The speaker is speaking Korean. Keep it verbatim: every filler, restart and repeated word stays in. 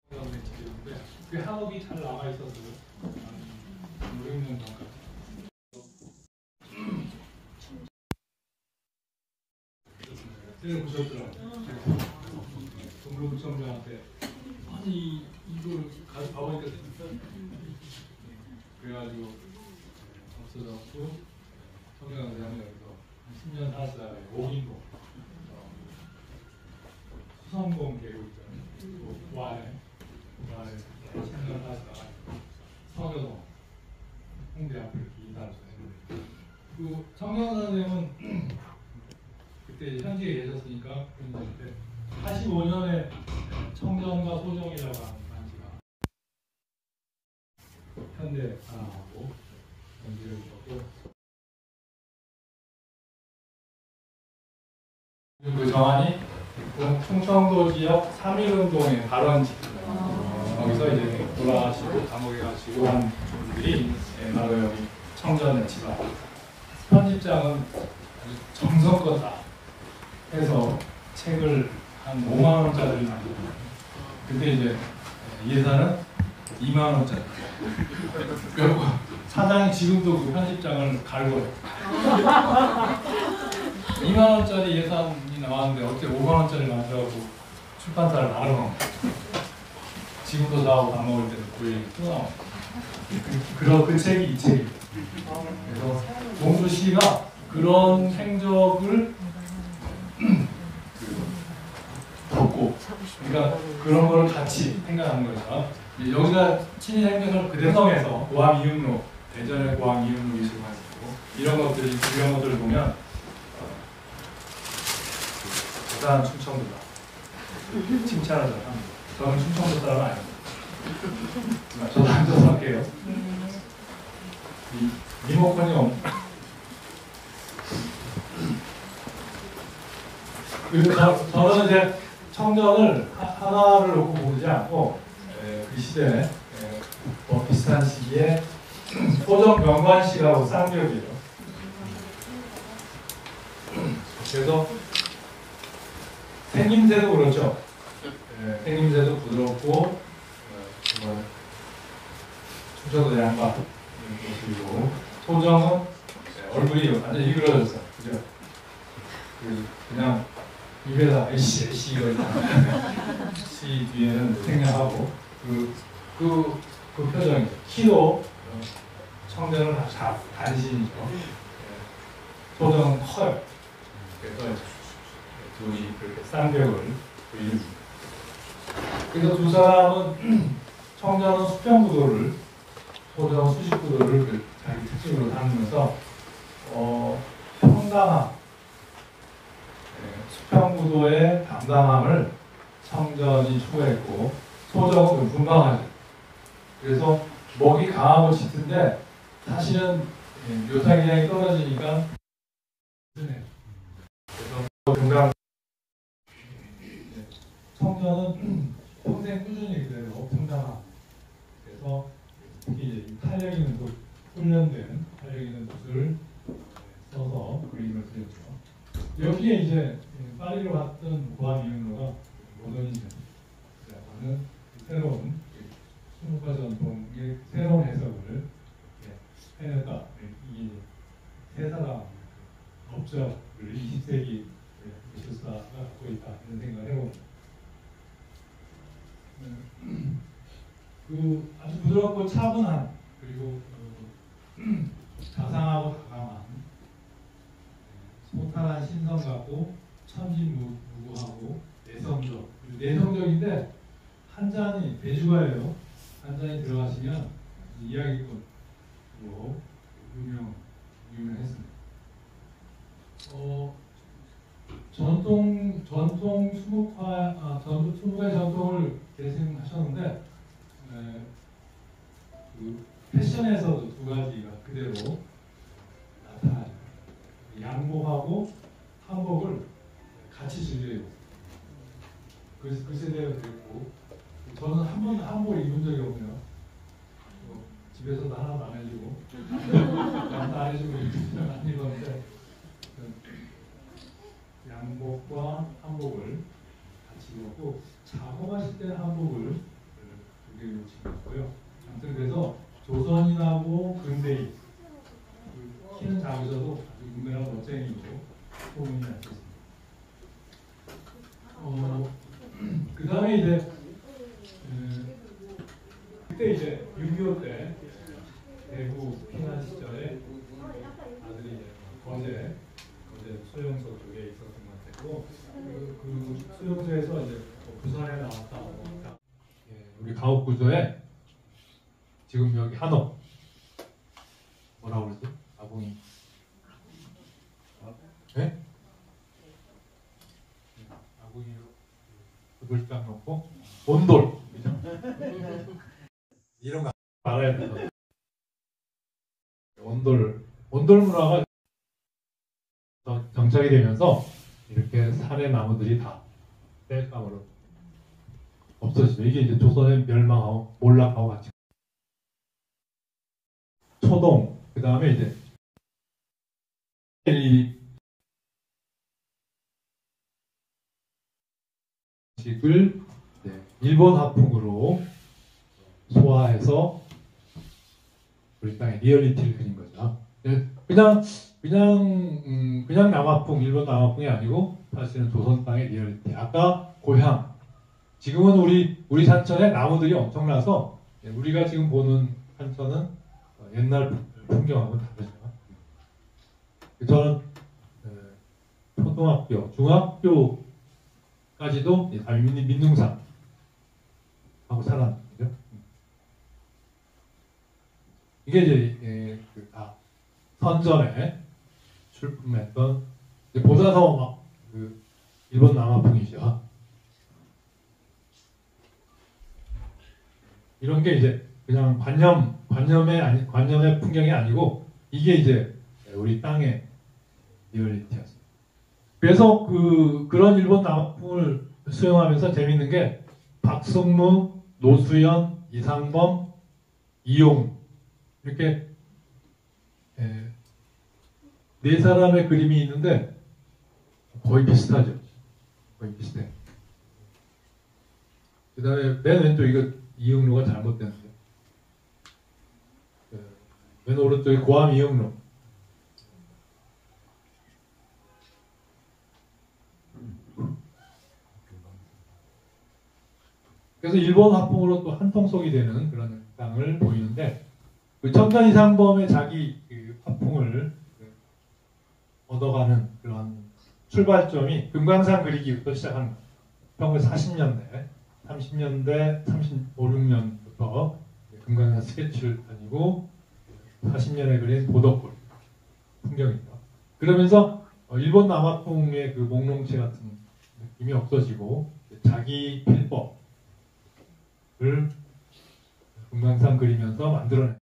그 학업이 잘 나와 있어서 모르는 것 같아요. 때려 부셨더라고요. 동부구청장한테 아니 이걸 가서 봐보니까 그래가지고 없어졌고 청장한테 하면 여기서 십 년 살았다가 오 인공 수성공 계곡 있잖아요. 와에 와에 십 년 살았다가 서교동 홍대 앞으로 이렇게 이사를 했는데 그 청장 선생님은 그때 현직에 계셨으니까 그런데 팔십오 년에 청정과 소정이라고 하는 단지가 현대 하나하고 연기를 있었고 그 정안이 충청도 지역 삼일운동의 발원지 거기서 이제 돌아가시고 감옥에 가시고 한 분들이 바로 여기 청전의 집안 편집장은 아주 정성껏 다 해서 책을 한 오만 원짜리를 만들고 그때 이제 예산은 이만 원짜리 결국 사장이 지금도 그 편집장을 갈고요. 이만 원짜리 예산이 나왔는데 어떻게 오만 원짜리 만들어갖고 출판사를 나눠 지금도 저하고 밥 먹을 때도 그 얘기 또 나와요. 그, 그 책이 이 책이에요. 그래서 공주시가 그런 행적을 덮고 그러니까 그런 걸 같이 생각하는 거죠. 여기가 친일 행적을 그대성에서 고항 이음로 대전의 고항 이음로 미술관 있고 이런 것들이 이런 것들을 보면 대단한 충청도다 칭찬을 합니다. 저는 충청도 사람 아닙니다. 저도 앉아서 할게요. 이 리모컨이 없. 그리고 저, 저는 이제 청전을 하나를 놓고 보지 않고 에, 그 시대에 에, 뭐 비슷한 시기에 소정 명관시라고 쌍벽이에요. 그래서 생김새도 그렇죠. 에, 생김새도 부드럽고 어, 충청도 양반 그리고 소정은 에, 얼굴이 완전 일그러졌어요. 그죠? 그, 그냥 입에다 애쉬 애쉬 이거 있잖아요. 시 뒤에는 생략하고 그, 그, 그 표정이죠. 키도 청정은 다 단신이죠. 소정은 커요. 그래서 둘이 그렇게 쌍벽을 보입니다. 그래서 두 사람은 청정은 수평구도를 소정은 수직구도를 그 자기 특징으로 삼으면서 어, 평당함 수평구도의 담담함을 청전이 추구했고 소정은 분방하죠. 그래서 먹이 강하고 짙은데 사실은 묘사기량이 떨어지니까 그래서 금강 청전은 평생 꾸준히 그대로 평당함 그래서 특히 이제 탄력 있는 붓, 훈련된 탄력 있는 붓을 써서 그림을 그렸죠. 여기에 이제 파리로 갔던 고항 이음로가 모더니즘이라는 새로운 수묵화 전통의 새로운 해석을 해냈다. 이 세 사람 업적을 이십 세기 미술사가 갖고 있다 이런 생각을 해봅니다. 그 아주 부드럽고 차분한 그리고 그 자상하고 다감한 소탈한 신성 같고 천진무구하고 내성적 그리고 내성적인데 한 잔이 대주가예요. 한 잔이 들어가시면 이야기꾼으로 유명 유명했습니다. 어 전통 전통 수묵화 아, 전통 수묵의 전통을 계승하셨는데 에, 그 패션에서도 두 가지가 그대로 나타나죠. 양복하고 한복을 같이 즐겨요. 그, 그 세대가 그랬고 저는 한 번도 한복을 입은 적이 없네요. 어, 집에서도 하나도 안 해주고 남도 안 해주고 안 입었는데 양복과 한복을 같이 입었고 작업하실 때 한복을 그리고요. 아무튼 그래서 조선인하고 근대인 그 키는 작으셔도 아주 유명한 멋쟁이로 소문이 났습니다. 어, 그 다음에 이제 음, 그때 이제 육이오 때 대구 피난 시절에 아들이 이제 거제 거제 수용소 쪽에 있었던 것 같고 그, 그 수용소에서 이제 부산에 나왔다. 예, 우리 가옥 구조에 지금 여기 한옥 뭐라고 그러지? 아봉이 네? 아봉이 구들장 놓고 온돌 그죠? 이런 거 알아야 돼요. 온돌 온돌 문화가 정착이 되면서 이렇게 산의 나무들이 다 땔감으로 없어지죠. 이게 이제 조선의 멸망하고 몰락하고 같이 초동 그 다음에 이제 이 식을 네, 일본 화풍으로 소화해서 우리 땅에 리얼리티를 그린 거죠. 그냥 그냥 음, 그냥 남아풍 일본 남아풍이 아니고 사실은 조선 땅의 리얼리티. 아까 고향. 지금은 우리 우리 산천에 나무들이 엄청나서 우리가 지금 보는 산천은 옛날 풍경하고는 다르죠. 저는 초등학교, 중학교까지도 민둥산 하고 살았는데요. 이게 이제 그 다 선전에 출품했던 보사서 그 일본 남아풍이죠. 이런 게 이제 그냥 관념 관념의 아니 관념의 풍경이 아니고 이게 이제 우리 땅의 리얼리티였어요. 그래서 그 그런 일본 남아풍을 수용하면서 재밌는 게 박승무, 노수연, 이상범, 이용 이렇게 에, 네 사람의 그림이 있는데 거의 비슷하죠. 거의 비슷해. 그 다음에 맨 왼쪽 이거 이응로가 잘못됐는데 맨 오른쪽에 고암 이응로. 그래서 일본 화풍으로 또 한통속이 되는 그런 땅을 보이는데 그 청전 이상범의 자기 그 화풍을 그 얻어가는 그런 출발점이 금강산 그리기부터 시작한 거예요. 천구백사십 년대, 삼십 년대, 삼십오, 육 년부터 금강산 스케치를 다니고 사십 년에 그린 보덕골 풍경이죠. 그러면서 일본 남아풍의 그 목롱채 같은 느낌이 없어지고 자기 필법을 금강산 그리면서 만들어낸